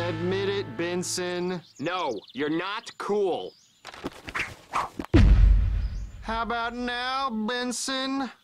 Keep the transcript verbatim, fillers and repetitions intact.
Admit it, Benson. No, you're not cool. How about now, Benson?